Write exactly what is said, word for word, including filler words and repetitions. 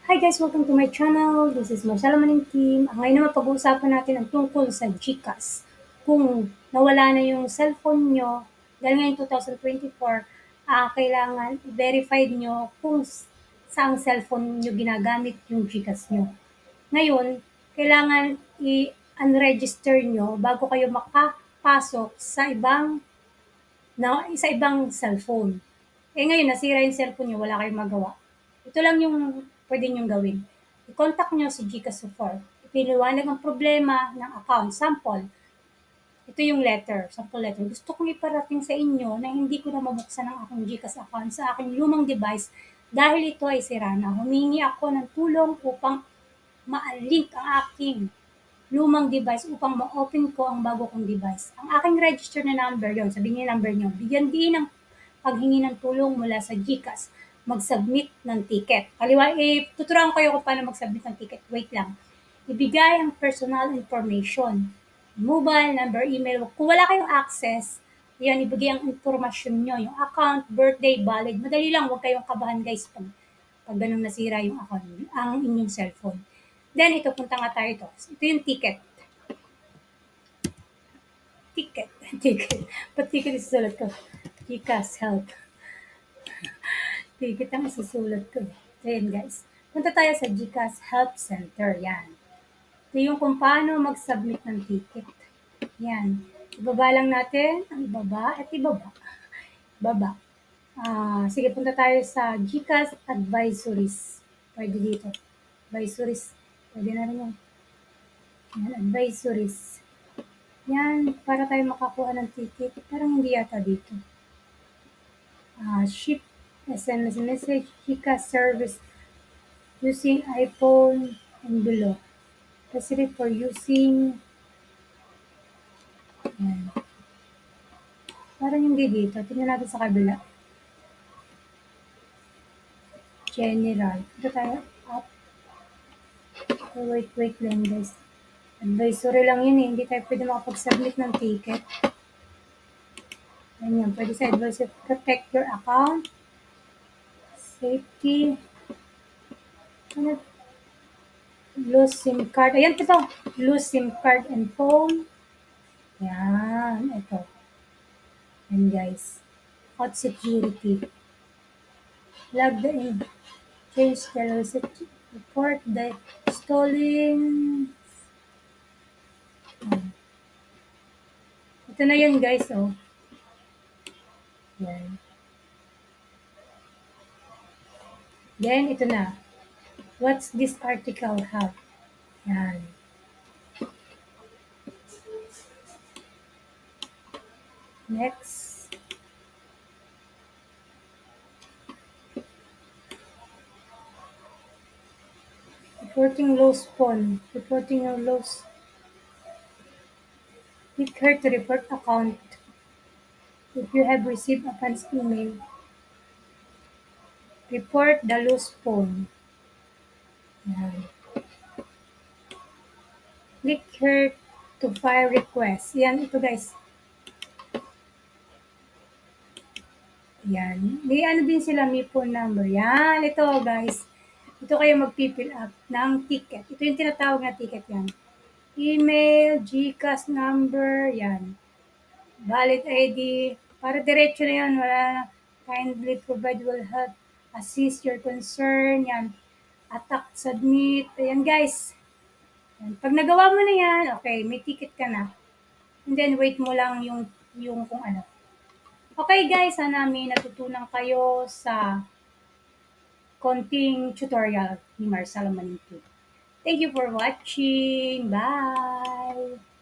Hi guys! Welcome to my channel. This is Marcelo Maning Team. Ang ngayon naman pag-uusapan natin ang tungkol sa GCash. Kung nawala na yung cellphone nyo, dahil ngayon twenty twenty-four, ah, kailangan i-verified nyo kung saang cellphone nyo ginagamit yung GCash nyo. Ngayon, kailangan i-unregister nyo bago kayo makapasok sa ibang na sa ibang cellphone. Eh ngayon, nasira yung cellphone nyo, wala kayong magawa. Ito lang yung pwede nyong gawin. I-contact nyo si GCash Support. Ipiliwanag ang problema ng account. Sample, ito yung letter, sample letter. Gusto kong iparating sa inyo na hindi ko na mabuksan ang aking GCash account sa aking lumang device dahil ito ay sira na. Humingi ako ng tulong upang ma-link ang aking lumang device upang ma-open ko ang bago kong device. Ang aking register na number, yon sabihin niyo number niyo, bigyan din ng paghingi ng tulong mula sa GCash, mag-submit ng ticket. Kaliwa, eh, tuturuan ko kayo kung paano mag-submit ng ticket. Wait lang. Ibigay ang personal information, mobile number, email. Kung wala kayong access, yan, ibigay ang informasyon nyo, yung account, birthday, valid. Madali lang, huwag kayong kabahan guys pag, pag ganun nasira yung account, ang inyong cellphone. Then, ito, punta nga tayo ito. Ito yung ticket. Ticket. Ticket. Ba't ticket isusulat ko? GCash help. Ticket ang isusulat ko. Ayan guys. Punta tayo sa GCash Help Center. Yan. Ito yung kung paano mag-submit ng ticket. Yan. Ibaba lang natin. Ang ibaba at ibaba. Baba. Ah, sige, punta tayo sa GCash Advisories. Pwede dito. Advisories. Pwede na rin yan. Yan, advisories. Yan, para tayo makakuha ng ticket. Parang hindi yata dito. Uh, ship S M S message, GCash service using iPhone and below. Facility for using. Yan. Parang hindi dito. Tingnan natin sa kabila. General. Ito tayo. Up. Oh, wait, wait lang guys. Advisory lang yun eh. Hindi tayo pwede makapag-submit ng ticket. Ganyan. Pwede sa advisory. Protect your account. Safety. Ano? Lose SIM card. Ayan, ito. Lose SIM card and phone. Yan. Ito. Yan guys. Hot security. Log the in. Change the velocity. Report the stolen. Ito na yun guys, oh. Yan. Then, ito na. What's this article have? Yan. Next. Reporting lost phone. Reporting your lost. Click here to report account. If you have received a funds email, report the lost phone. Yan. Click here to file request. Yan, ito guys. Yan. May ano din sila, may phone number. Yan, ito guys. Ito kayo mag-fill up ng ticket. Ito yung tinatawag na ticket yan. Email, GCash number, yan. Valid I D. Para diretso na yan. Wala na. Kindly provide will help assist your concern. Yan. Attack, submit. Ayan guys. Yan. Pag nagawa mo na yan, okay, may ticket ka na. And then wait mo lang yung, yung kung ano. Okay guys, sana may natutunan kayo sa konting tutorial ni Marcelo Maninti. Thank you for watching. Bye!